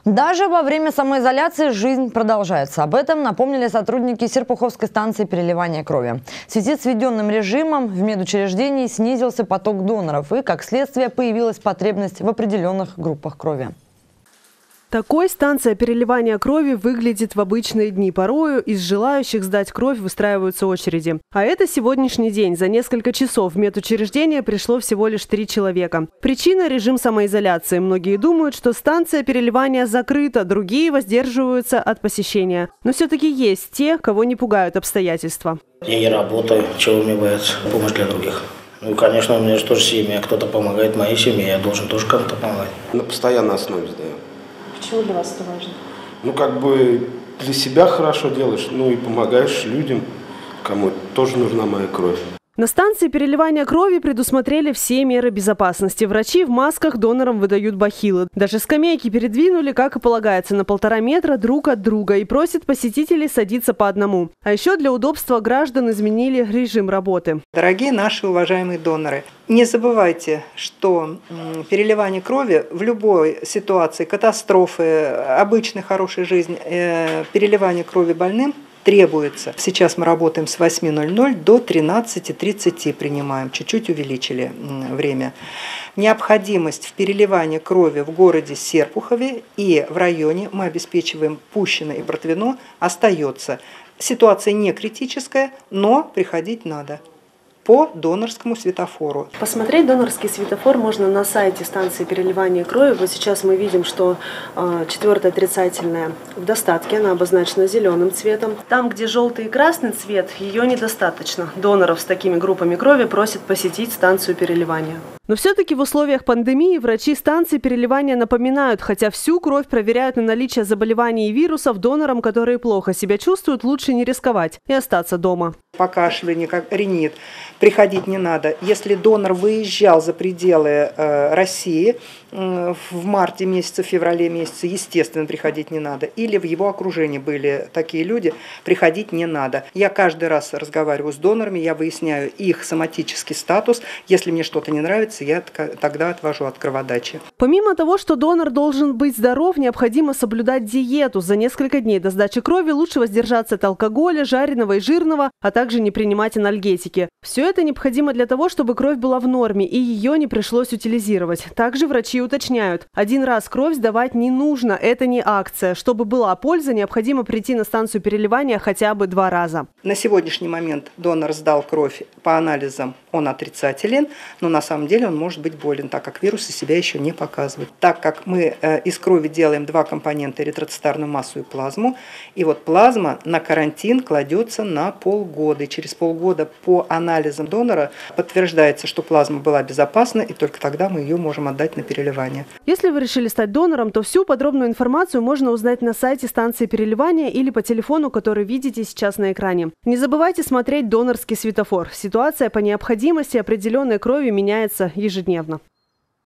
Даже во время самоизоляции жизнь продолжается. Об этом напомнили сотрудники Серпуховской станции переливания крови. В связи с введенным режимом в медучреждении снизился поток доноров и, как следствие, появилась потребность в определенных группах крови. Такой станция переливания крови выглядит в обычные дни. Порою из желающих сдать кровь выстраиваются очереди. А это сегодняшний день. За несколько часов в медучреждение пришло всего лишь 3 человека. Причина – режим самоизоляции. Многие думают, что станция переливания закрыта, другие воздерживаются от посещения. Но все-таки есть те, кого не пугают обстоятельства. Я не работаю, чего мне бояться? Помощь для других. Ну, конечно, у меня же тоже семья. Кто-то помогает моей семье, я должен тоже кому-то помогать. На постоянной основе сдаю. Почему для вас это важно? Ну, как бы для себя хорошо делаешь, ну и помогаешь людям, кому тоже нужна моя кровь. На станции переливания крови предусмотрели все меры безопасности. Врачи в масках донорам выдают бахилы. Даже скамейки передвинули, как и полагается, на 1,5 метра друг от друга и просят посетителей садиться по одному. А еще для удобства граждан изменили режим работы. Дорогие наши уважаемые доноры, не забывайте, что переливание крови в любой ситуации, катастрофы, обычной хорошей жизни, переливание крови больным требуется. Сейчас мы работаем с 8:00 до 13:30 принимаем. Чуть-чуть увеличили время. Необходимость в переливании крови в городе Серпухове и в районе мы обеспечиваем Пущино и Протвино остается. Ситуация не критическая, но приходить надо по донорскому светофору. Посмотреть донорский светофор можно на сайте станции переливания крови. Вот сейчас мы видим, что 4-я отрицательная в достатке, она обозначена зеленым цветом. Там, где желтый и красный цвет, ее недостаточно. Доноров с такими группами крови просят посетить станцию переливания. Но все-таки в условиях пандемии врачи станции переливания напоминают, хотя всю кровь проверяют на наличие заболеваний и вирусов, донорам, которые плохо себя чувствуют, лучше не рисковать и остаться дома. Покашливание, как ринит, приходить не надо. Если донор выезжал за пределы России в марте месяце, в феврале месяце, естественно, приходить не надо. Или в его окружении были такие люди, приходить не надо. Я каждый раз разговариваю с донорами, я выясняю их соматический статус. Если мне что-то не нравится, я тогда отвожу от кроводачи. Помимо того, что донор должен быть здоров, необходимо соблюдать диету. За несколько дней до сдачи крови лучше воздержаться от алкоголя, жареного и жирного, а также не принимать анальгетики. Все это необходимо для того, чтобы кровь была в норме и ее не пришлось утилизировать. Также врачи уточняют, один раз кровь сдавать не нужно, это не акция. Чтобы была польза, необходимо прийти на станцию переливания хотя бы 2 раза. На сегодняшний момент донор сдал кровь по анализам, он отрицателен, но на самом деле он может быть болен, так как вирусы себя еще не показывают. Так как мы из крови делаем 2 компонента, эритроцитарную массу и плазму, и вот плазма на карантин кладется на полгода. И через полгода по анализам донора подтверждается, что плазма была безопасна, и только тогда мы ее можем отдать на переливание. Если вы решили стать донором, то всю подробную информацию можно узнать на сайте станции переливания или по телефону, который видите сейчас на экране. Не забывайте смотреть донорский светофор. Ситуация по необходимости определенной крови меняется ежедневно.